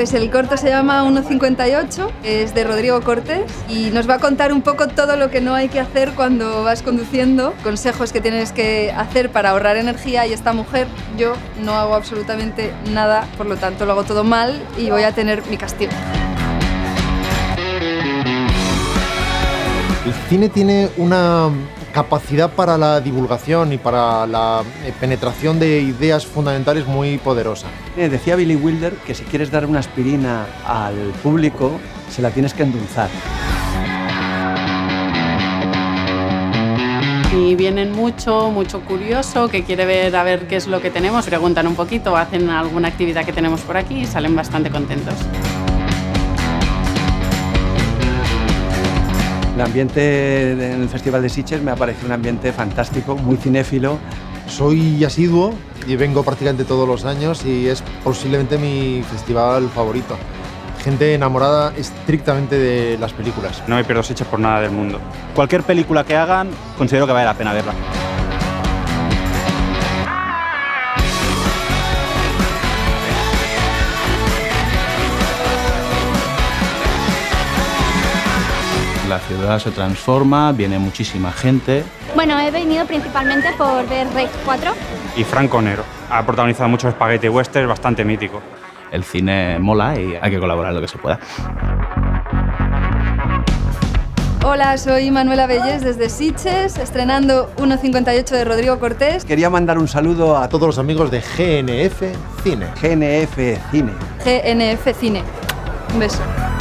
Pues el corto se llama 1.58, es de Rodrigo Cortés y nos va a contar un poco todo lo que no hay que hacer cuando vas conduciendo, consejos que tienes que hacer para ahorrar energía. Y esta mujer, yo no hago absolutamente nada, por lo tanto lo hago todo mal y voy a tener mi castigo. El cine tiene una capacidad para la divulgación y para la penetración de ideas fundamentales muy poderosa. Decía Billy Wilder que si quieres dar una aspirina al público, se la tienes que endulzar. Y vienen mucho curioso que quiere ver a ver qué es lo que tenemos, preguntan un poquito, hacen alguna actividad que tenemos por aquí y salen bastante contentos. El ambiente en el Festival de Sitges me ha parecido un ambiente fantástico, muy cinéfilo. Soy asiduo y vengo prácticamente todos los años y es posiblemente mi festival favorito. Gente enamorada estrictamente de las películas. No me pierdo Sitges por nada del mundo. Cualquier película que hagan, considero que vale la pena verla. La ciudad se transforma, viene muchísima gente. Bueno, he venido principalmente por ver Rec 4. Y Franco Nero ha protagonizado muchos spaghetti western, bastante mítico. El cine mola y hay que colaborar en lo que se pueda. Hola, soy Manuela Bellés desde Sitges, estrenando 1.58 de Rodrigo Cortés. Quería mandar un saludo a Todos los amigos de GNF Cine. GNF Cine. GNF Cine. Un beso.